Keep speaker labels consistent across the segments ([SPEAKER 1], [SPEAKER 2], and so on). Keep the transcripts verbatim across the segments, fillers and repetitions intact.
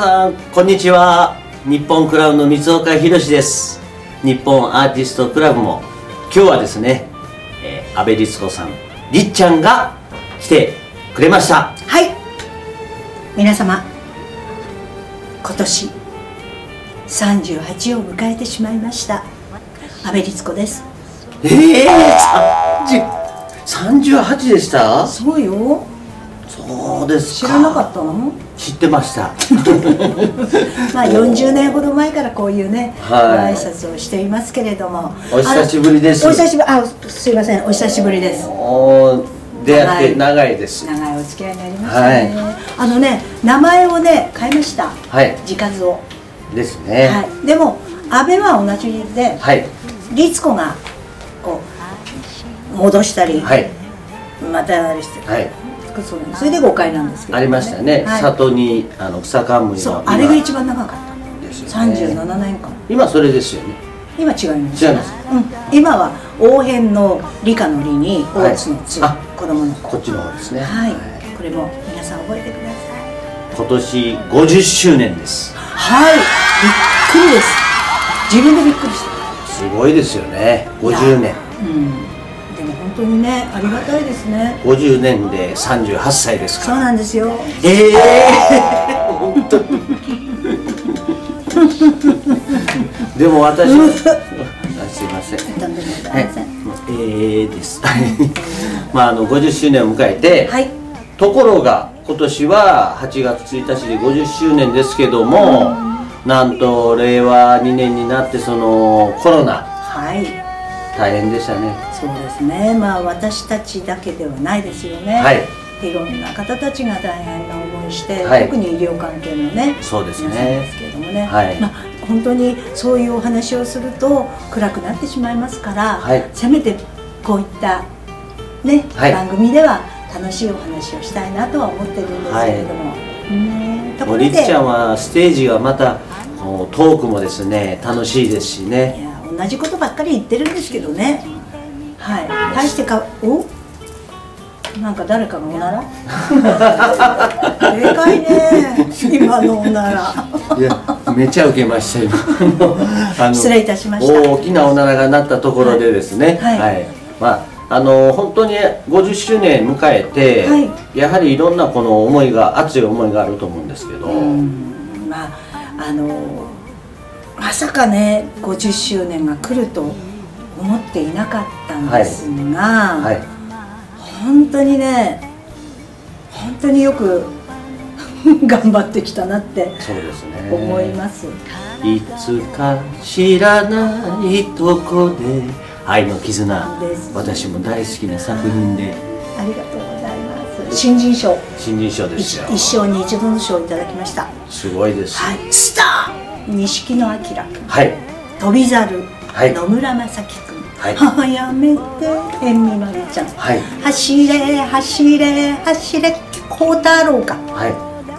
[SPEAKER 1] さんこんにちは。日本クラブの三岡弘です。日本アーティストクラブも今日はですね、えー、阿部律子さん、りっちゃんが来てくれました。
[SPEAKER 2] はい、皆様今年さんじゅうはちを迎えてしまいました阿部律子です。
[SPEAKER 1] ええー、さんじゅうはちでした。
[SPEAKER 2] そうよ。
[SPEAKER 1] そうですか。
[SPEAKER 2] 知らなかったの？
[SPEAKER 1] 知ってました。
[SPEAKER 2] まあよんじゅうねんほど前からこういうね、はい、ご挨拶をしていますけれども、
[SPEAKER 1] お久しぶりです。
[SPEAKER 2] お久しぶり、あ、すいません、お久しぶりです。
[SPEAKER 1] お出会って長いです。
[SPEAKER 2] 長いお付き合いになりましたね。はい、あのね、名前をね変えました。はい。字数を。ですね。はい。でも阿部は同じで、はい。律子がこう戻したり、はい。またあれして、はい。それでごかいなんですけど、ね、ありましたね、はい、里にあの草冠の、そうあれが一番長かったですよね。さんじゅうななねんかん。今それですよね。今違います。違います。うん、今は応変の理科の理に大津の津、はい、子供の子。こっちの方ですね。はい。これも皆さん覚えてください。今年ごじゅっしゅうねんです。はい。びっくりです。自分でびっくりした。すごいですよね。ごじゅうねん。うん。本当にね、ありがたいですね。ごじゅうねんでさんじゅうはっさいですか。そうなんですよ。ええー、本当に。でも私はすいません。とんでもございません。ええです。まああのごじゅっしゅうねんを迎えて、はい、ところが今年ははちがつついたちでごじゅっしゅうねんですけども、なんとれいわにねんになってそのコロナ。はい。大変でしたね。そうですね。まあ私たちだけではないですよね。はい。いろんな方たちが大変な思いして、はい、特に医療関係のね。そうですね。皆さんですけれどもね。はい。まあ本当にそういうお話をすると暗くなってしまいますから、はい、せめてこういったね、はい、番組では楽しいお話をしたいなとは思ってるんですけれども。はい、ね。ところで。りっちゃんはステージがまたトークもですね楽しいですしね。同じことばっかり言ってるんですけどね。はい。大してか、お？なんか誰かがおなら？でかいね。今のおなら。いや、めちゃ受けましたよ。あの失礼いたしました。大きなおならが鳴ったところでですね。はい。はい、まああの本当にごじゅっしゅうねん迎えて、はい、やはりいろんなこの思いが熱い思いがあると思うんですけど。まああの。まさかねごじゅっしゅうねんが来ると思っていなかったんですが、はいはい、本当にね本当によく頑張ってきたなって思います。いつか知らないとこで愛の絆、私も大好きな作品でありがとうございます。新人賞新人賞ですよ。一生に一度の賞をいただきました。すごいです。はい、スター錦野旦、はい、飛猿、はい、野村正樹君、はい、母やめて辺見まりちゃん、はい、走れ走れ走れ孝太郎か、はい、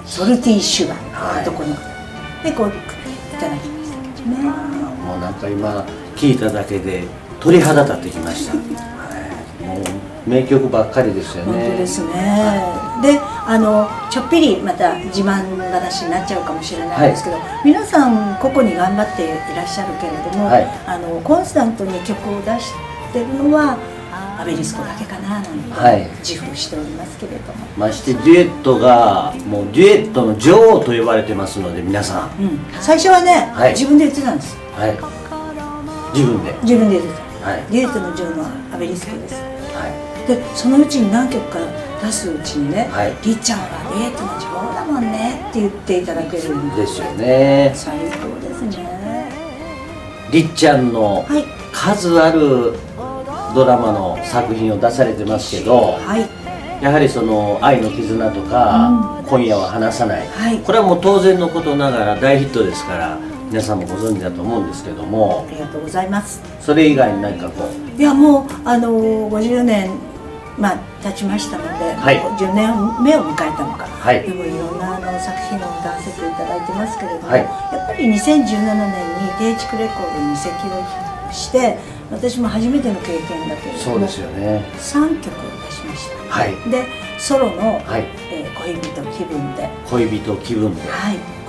[SPEAKER 2] ソルティーシュガー、男の子でこういただきましたけどね。もうなんか今聞いただけで鳥肌立ってきました。もう名曲ばっかりですよね。本当ですね。はい、で、あのちょっぴりまた自慢話になっちゃうかもしれないんですけど、はい、皆さん個々に頑張っていらっしゃるけれども、はい、あのコンスタントに曲を出してるのは阿部律子だけかななんて、はい、自負しておりますけれども。ましてデュエットがもうデュエットの女王と呼ばれてますので皆さん。うん、最初はね、はい、自分で言ってたんです。はい。自分で。自分で言ってた。はい。デュエットの女王の阿部律子です。はい。でそのうちに何曲か出すうちにね「はい、りっちゃんはデュエットの女王だもんね」って言っていただけるんですよね。最高ですね。りっちゃんの数あるドラマの作品を出されてますけど、はい、やはりその「愛の絆」とか「うん、今夜は離さない」はい、これはもう当然のことながら大ヒットですから皆さんもご存知だと思うんですけども。ありがとうございます。それ以外に何かこう。いやもうあのごじゅうねんまあ経ちましたので、はい、じゅうねんめを迎えたのか、はい、でもいろんなあの作品を歌わせていただいてますけれども、はい、やっぱりにせんじゅうななねんに定築レコードに移籍をして私も初めての経験だけれども、そうですよね、さんきょくを出しました。はい、でソロの、はい、えー、恋人気分で恋人気分で、はい、こ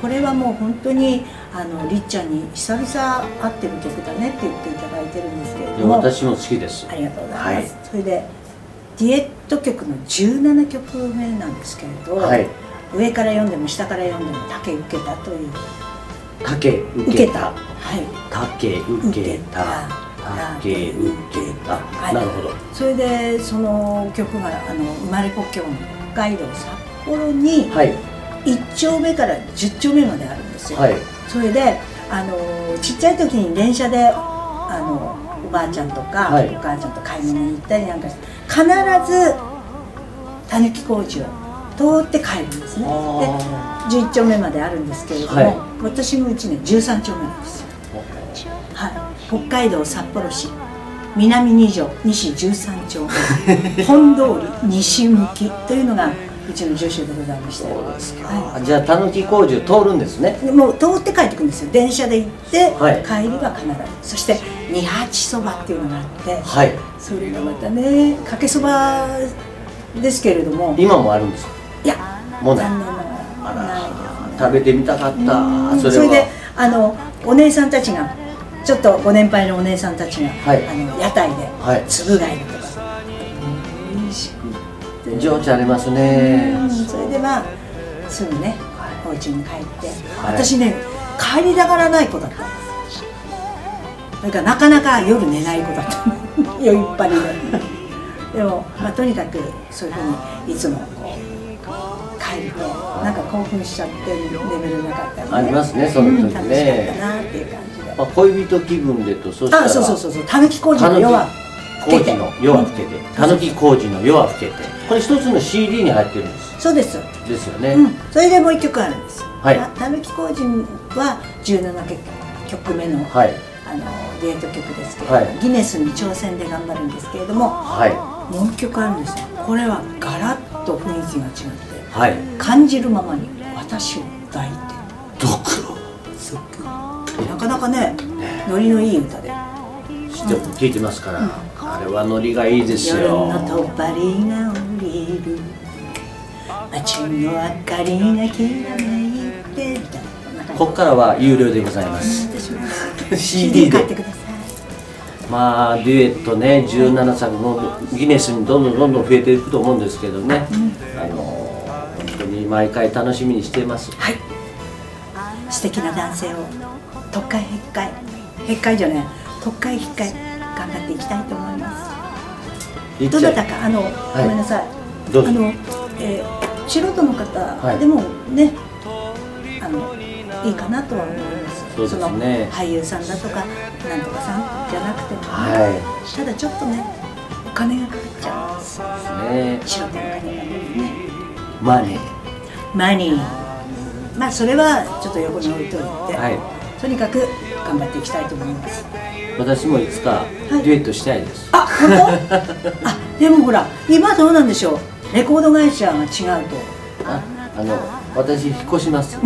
[SPEAKER 3] これはもう本当にあのりっちゃんに久々会ってる曲だねって言っていただいてるんですけれども、
[SPEAKER 2] 私も好きです。
[SPEAKER 3] ありがとうございます、はい、それでデュエット曲のじゅうななきょくめなんですけれど、はい、上から読んでも下から読んでも「竹受けた」という
[SPEAKER 2] 「竹受けた」
[SPEAKER 3] はい
[SPEAKER 2] 「竹受けた」「竹受けた」なるほど。
[SPEAKER 3] それでその曲があの生まれ故郷の北海道札幌にいっちょうめからじゅっちょうめまであるんですよ、はい、それであのちっちゃい時に電車であのおばあちゃんとか、はい、お母ちゃんと買い物に行ったりなんかして必ずたぬき工事を通って帰るんですね。でじゅういっちょうめまであるんですけれども、はい、私のうちねじゅうさんちょうめなんですよ、はい、北海道札幌市南二条西じゅうさんちょうめ本通り西向きというのがうちの住所でございまして。そうですか、
[SPEAKER 2] はい、じゃあたぬき工事を通るんですね。
[SPEAKER 3] もう通って帰ってくるんですよ。電車で行って、はい、帰りは必ず。そして二八そばっていうのがあって、はい、それがまたねかけそばですけれども
[SPEAKER 2] 今もあるんですか。
[SPEAKER 3] いや
[SPEAKER 2] もうない。
[SPEAKER 3] 残念ながらないですね。
[SPEAKER 2] 食べてみたかった。
[SPEAKER 3] それそれであのお姉さんたちがちょっとご年配のお姉さんたちが、はい、あの屋台でつぶ貝だとか、美味しくて
[SPEAKER 2] 情緒ありますね。
[SPEAKER 3] それでまあすぐねお家に帰って、はい、私ね帰りたがらない子だったんですよ。それからなかなか夜寝ない子だった酔いっぱりででも、まあ、とにかくそういうふうにいつもこう帰るとなんか興奮しちゃって眠れなかったり、ね、
[SPEAKER 2] ありますねその時ね、うん、
[SPEAKER 3] 楽しかったなっていう感じで、
[SPEAKER 2] まあ、恋人気分でとそしたら
[SPEAKER 3] あそうそうそうそうたぬき工事の夜は
[SPEAKER 2] 工事の夜は更けてたぬき工事の夜は更けてこれ一つの シーディー に入ってるんです。
[SPEAKER 3] そうです
[SPEAKER 2] ですよね、
[SPEAKER 3] うん、それでもう一曲あるんですよ。
[SPEAKER 2] はい
[SPEAKER 3] たぬき工事はじゅうななきょくめの、はい、あのデュエット曲ですけれども、はい、ギネスに挑戦で頑張るんですけれども、はい、もう一曲あるんですよ。これはガラッと雰囲気が違って、はい、感じるままに私を抱いて
[SPEAKER 2] ドクロ
[SPEAKER 3] なかなかねノリのいい歌で
[SPEAKER 2] 聴いてますから、うん、あれはノリがいいですよ。
[SPEAKER 3] 夜のとばりが降りる街の明かりがきらめいてみたいな。
[SPEAKER 2] ここからは有料でございます。シーディー で買ってください。まあデュエットねじゅうななさくのギネスにどんどんどんどん増えていくと思うんですけどね、うん、あの本当に毎回楽しみにしています。
[SPEAKER 3] はい、素敵な男性を特会閉会閉会じゃね特会閉会頑張っていきたいと思います。どなたかあの、はい、ごめんなさいあの、えー、素人の方、はい、でもねあのいいかなとは思います。
[SPEAKER 2] そうですね、
[SPEAKER 3] その俳優さんだとかなんとかさんじゃなくても、ね、
[SPEAKER 2] はい、
[SPEAKER 3] ただちょっとねお金がかかっちゃうんですね。素人の金がね
[SPEAKER 2] マネー
[SPEAKER 3] マニーまあそれはちょっと横に置いといて、はい、とにかく頑張っていきたいと思います。
[SPEAKER 2] 私もいつかデュエットしたいです。
[SPEAKER 3] はい、あ本当あでもほら今どうなんでしょうレコード会社が違うと
[SPEAKER 2] ああの私引っ越します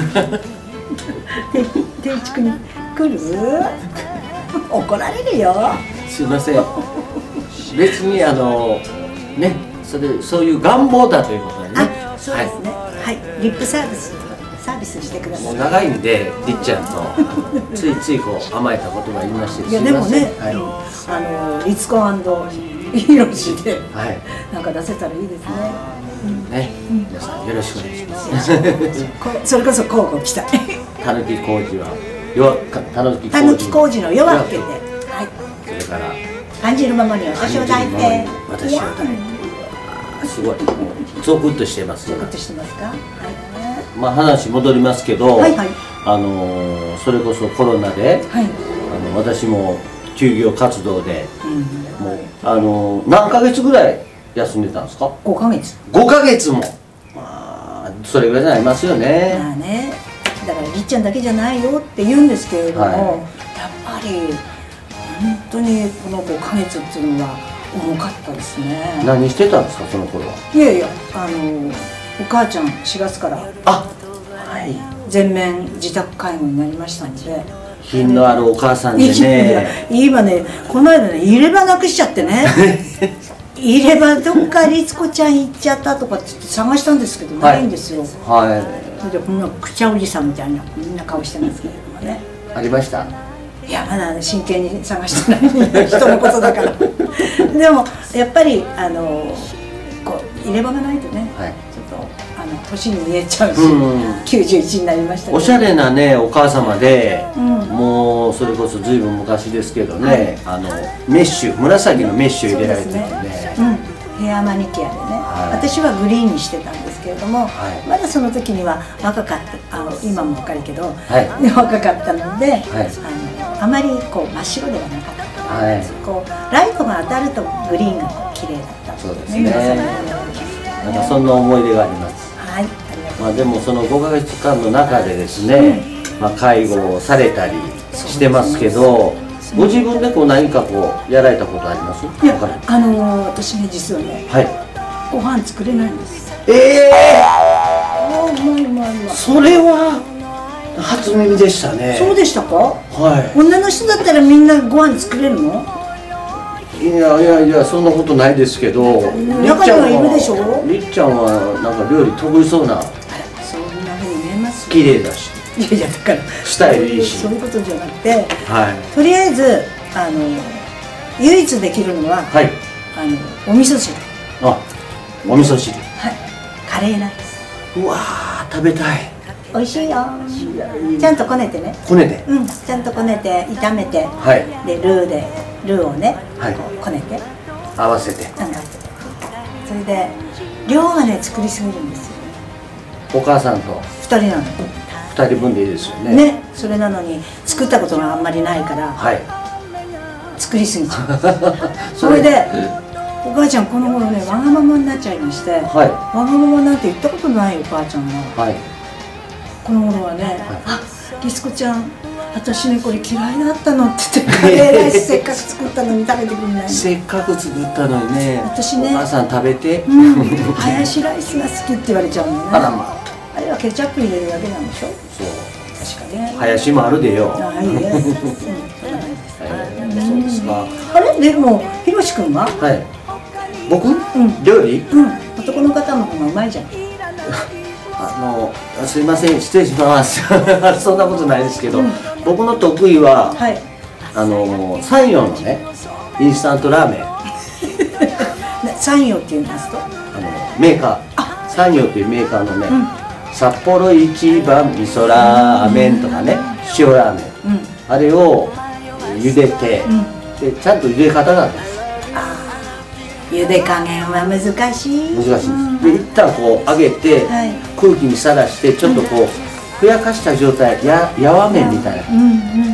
[SPEAKER 3] 定築に来る怒られるよ。
[SPEAKER 2] すいません別にあのねそれそういう願望だということでね。
[SPEAKER 3] あそうですねはい、はい、リップサービスサービスしてください。
[SPEAKER 2] もう長いんでりっちゃんとついついこう甘えた言葉言いまして、
[SPEAKER 3] いやでもね、はい、あのリツコ&ヒロシで、はい、なんか出せたらいいですね。
[SPEAKER 2] ね、うん、皆さんよろしくお願いします。
[SPEAKER 3] それこそ交互期待。
[SPEAKER 2] たぬき工事は夜たぬき
[SPEAKER 3] たぬき工事の夜は更けて、はい。
[SPEAKER 2] それから
[SPEAKER 3] 感じるままに私を抱いて、
[SPEAKER 2] 私を抱いて、すごいゾクッとしてますね。
[SPEAKER 3] ゾクッとしてますか。はい。
[SPEAKER 2] まあ話戻りますけど、はいはい、あのそれこそコロナで、はい、あの私も休業活動で、うん、もうあの何ヶ月ぐらい休んでたんですか。
[SPEAKER 3] ごかげつ。
[SPEAKER 2] ごかげつも、まあそれぐらいになりますよね。
[SPEAKER 3] まあね、だからりっちゃんだけじゃないよって言うんですけれども、はい、やっぱり本当にこのごかげつっていうのは重かったですね。
[SPEAKER 2] 何してたんですかその頃は。
[SPEAKER 3] いやいやあの。お母ちゃんしがつからあ、はい、全面自宅介護になりましたので
[SPEAKER 2] 品のあるお母さんでね
[SPEAKER 3] 今ねこの間ね入れ歯なくしちゃってね入れ歯どっか律子ちゃん行っちゃったとかって探したんですけど、はい、ないんですよ。はいそれでこんなくちゃおじさんみたいなみんな顔してますけれどもね。
[SPEAKER 2] ありました。
[SPEAKER 3] いやまだ真剣に探してない人のことだからでもやっぱりあのこう入れ歯がないとね、はい、ちょっとあの年に見えちゃうし、うん、きゅうじゅういちになりましたけど、
[SPEAKER 2] おしゃれなねお母様で、うん、もうそれこそずいぶん昔ですけどね、はい、あのメッシュ紫のメッシュ入れられててね、
[SPEAKER 3] うん、ヘアマニキュアでね、はい、私はグリーンにしてたんですけれども、はい、まだその時には若かったあの今も若いけど、はい、若かったので、はい、あのあまりこう真っ白ではなかった、はい、こうライトが当たるとグリーンが綺麗だった、
[SPEAKER 2] そうですね、なんかそんな思い出があります。
[SPEAKER 3] はい、
[SPEAKER 2] まあでもそのごかげつかんの中でですね、うん、まあ介護をされたりしてますけど、ご自分でこう何かこうやられたことあります？
[SPEAKER 3] いや、あのー、私ね実はね、はい、ご飯作れないんです。
[SPEAKER 2] ええ
[SPEAKER 3] ー、うまいうまいうまい。
[SPEAKER 2] それは初耳でしたね。
[SPEAKER 3] そうでしたか？
[SPEAKER 2] はい。
[SPEAKER 3] 女の人だったらみんなご飯作れるの？
[SPEAKER 2] いやいやいや、そんなことないですけど、
[SPEAKER 3] 中にはいるでしょ？
[SPEAKER 2] りっちゃんはなんか料理得意そうな。
[SPEAKER 3] そんなふうに見えます。
[SPEAKER 2] 綺麗だし。
[SPEAKER 3] いやいやだから
[SPEAKER 2] スタイルいいし。
[SPEAKER 3] そういうことじゃなくて、
[SPEAKER 2] はい。
[SPEAKER 3] とりあえずあの唯一できるのは、はい。あのお味噌汁。
[SPEAKER 2] あ、お味噌汁。
[SPEAKER 3] はい。カレーライス。
[SPEAKER 2] うわー、食べたい。
[SPEAKER 3] 美味しいよ。ちゃんとこねてね。
[SPEAKER 2] こねて。
[SPEAKER 3] うん、ちゃんとこねて炒めて、はい。でルーでルーをね、はい。こねて。
[SPEAKER 2] 合わせて。
[SPEAKER 3] 合わせて。それで量がね作りすぎるんですよ。
[SPEAKER 2] お母さんと。
[SPEAKER 3] 二人なの。
[SPEAKER 2] 二人分でいいですよね。
[SPEAKER 3] ね、それなのに作ったことがあんまりないから。はい。作りすぎちゃう。それで。お母ちゃんこの頃ねわがままになっちゃいまして、はい、わがままなんて言ったことないお母ちゃんが、はい、この頃はね、はい、あ、リスコちゃん私ねこれ嫌いだったのって言ってカレーライスせっかく作ったのに食べてくれないの。
[SPEAKER 2] せっかく作ったのにね、
[SPEAKER 3] 私ね
[SPEAKER 2] お母さん食べて、
[SPEAKER 3] うん、ハヤシライスが好きって言われちゃうのね。
[SPEAKER 2] あらまあ、
[SPEAKER 3] あれはケチャップ入れるだけなんでしょ。
[SPEAKER 2] そう
[SPEAKER 3] 確かね、
[SPEAKER 2] ハヤシもあるでよ。
[SPEAKER 3] あ、いいね。そうですか。あれでもひろしくんは、
[SPEAKER 2] はい、僕、うん、料理、
[SPEAKER 3] うん、男の方の方がうまいじゃん。
[SPEAKER 2] あのすいません失礼しますそんなことないですけど、うん、僕の得意は、はい、あの三陽のねインスタントラーメン
[SPEAKER 3] 三陽って言いますとあの
[SPEAKER 2] メーカー三陽っていうメーカーのね、うん、札幌一番味噌ラーメンとかね、塩ラーメン、うん、あれを茹でて、うん、でちゃんと茹で方があるんです。
[SPEAKER 3] 茹で加減は難しい難しい
[SPEAKER 2] です、うん、で一旦こう揚げて、はい、空気にさらしてちょっとこう、うん、ふやかした状態ややわ麺みたいな、うんうん、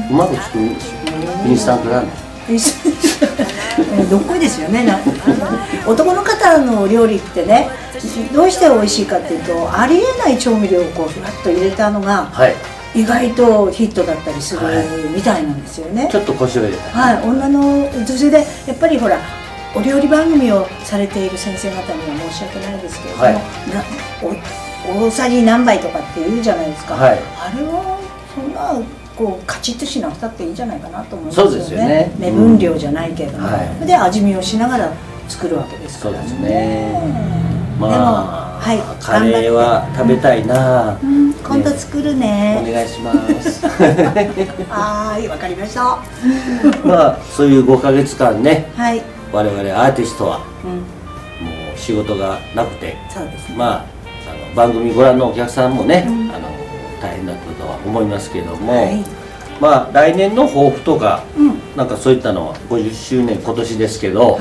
[SPEAKER 2] うまく作るんですよ、うん、インスタントラーメン
[SPEAKER 3] どっこいですよね。男の方の料理ってねどうして美味しいかっていうとありえない調味料をこうふわっと入れたのが、はい、意外とヒットだったりする、はい、みたいなんですよね。
[SPEAKER 2] ちょっと腰を入れた、
[SPEAKER 3] はい、女の女性でやっぱりほらお料理番組をされている先生方には申し訳ないですけれども、はい、なお大さじ何杯とかって言うじゃないですか、はい、あれはそんなこうカチッとしなくたっていいんじゃないかなと思うんですよね。そうですよね。目分量じゃないけれども、うん、はい、で味見をしながら作るわけですからね。そうですね。
[SPEAKER 2] まあ、はい、カレーは食べたいな、
[SPEAKER 3] うん、今度作るね。
[SPEAKER 2] お願いします
[SPEAKER 3] はい、わかりました。
[SPEAKER 2] まあそういうごかげつかんね、はい、我々アーティストは、うん、もう仕事がなくて、そうですね、まあ、あの番組ご覧のお客さんもね、うん、あの大変だったとは思いますけども、はい、まあ来年の抱負とか、うん、なんかそういったのはごじゅっしゅうねん今年ですけど、はい、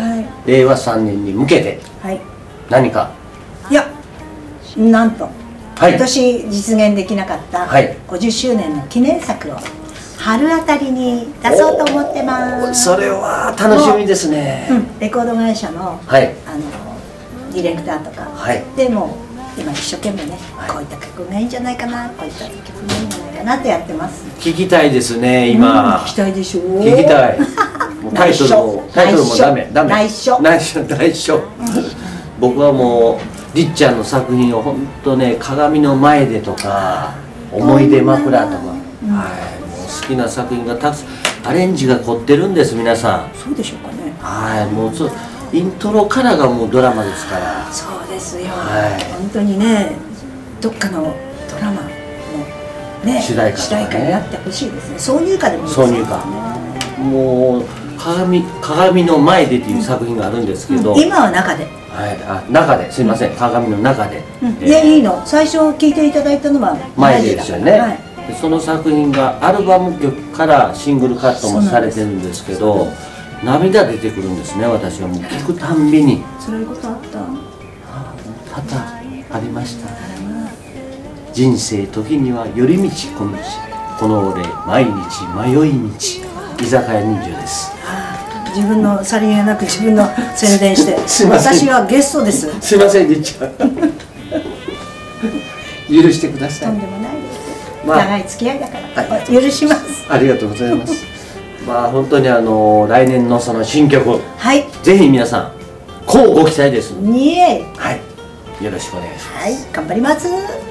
[SPEAKER 2] れいわさんねんに向けて何か、
[SPEAKER 3] いやなんと、はい、今年実現できなかったごじゅっしゅうねんの記念作を春あたりに出そうと思ってます。
[SPEAKER 2] それは楽しみですね。
[SPEAKER 3] うん、レコード会社の、はい、あのディレクターとか、はい、でも今一生懸命ね、はい、こういった曲がいいんじゃないかな、こういった曲がいいんじゃないかなってやってます。
[SPEAKER 2] 聞きたいですね今。
[SPEAKER 3] うん、聞きたいでしょう。
[SPEAKER 2] 聞きたい。もうタイトルもタイトルもダメダメ。
[SPEAKER 3] 内緒
[SPEAKER 2] 内緒内緒。僕はもうりっちゃんの作品を本当ね、鏡の前でとか思い出枕とか、うん、はい。好きな作品がたくさんアレンジが凝ってるんです皆さん。
[SPEAKER 3] そうでしょうかね。
[SPEAKER 2] はい、もうそうイントロからがもうドラマですから。
[SPEAKER 3] そうですよ、はい、本当にね、どっかのどラマのね主題歌になってほしいですね。挿入歌でもいいですよね。挿入歌
[SPEAKER 1] もう鏡鏡の前でっていう作品があるんですけど、
[SPEAKER 3] 今は中で、
[SPEAKER 1] はい、あ中ですいません、鏡の中で、
[SPEAKER 3] いやいいの、最初聴いていただいたのは
[SPEAKER 1] 前でですよね。その作品がアルバム曲からシングルカットもされてるんですけど、涙出てくるんですね。私はもう聞くたんびに
[SPEAKER 3] 辛いことあった？
[SPEAKER 1] 多々ありました。人生時には寄り道小道、この俺毎日迷い道、居酒屋人情です。
[SPEAKER 3] 自分のさりげなく自分の宣伝して私はゲストです。
[SPEAKER 1] すいません、りっちゃん許してください。
[SPEAKER 3] とんでもないです。長い付き合いだから許します。
[SPEAKER 1] ありがとうございます。まあ本当にあの来年のその新曲、
[SPEAKER 3] はい、
[SPEAKER 1] ぜひ皆さんこうご期待です。
[SPEAKER 3] にえ、
[SPEAKER 1] はい、よろしくお願いします。
[SPEAKER 3] はい、頑張ります。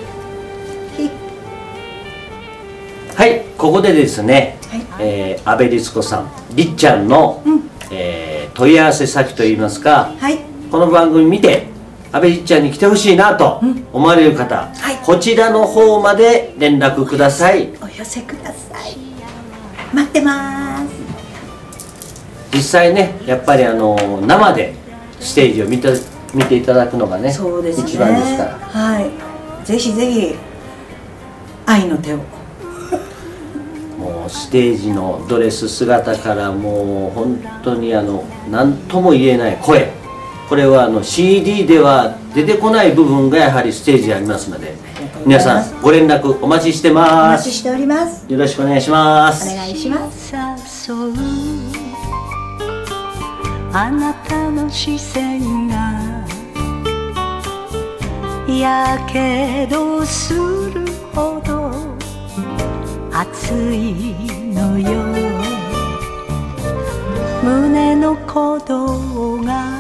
[SPEAKER 1] はい、ここでですね、はい、えー、阿部律子さん、りっちゃんの、うん、えー、問い合わせ先といいますか、はい、この番組見て阿部りっちゃんに来てほしいなと思われる方、うん、はい、こちらの方まで連絡ください。
[SPEAKER 3] お寄せください。待ってます。
[SPEAKER 1] 実際ね、やっぱりあの生でステージを見て見ていただくのがね、
[SPEAKER 3] そうですね、
[SPEAKER 1] 一番ですから、
[SPEAKER 3] はい、ぜひぜひ愛の手を
[SPEAKER 1] もうステージのドレス姿からもう本当にあの何とも言えない声、これはあの シーディー では出てこない部分がやはりステージにありますので、皆さんご連絡お待ちしてます。
[SPEAKER 3] お待ちしております。
[SPEAKER 1] よろしくお願いします。
[SPEAKER 3] お願いします。
[SPEAKER 4] あなたの視線がやけどするほど熱いのよ。胸の鼓動が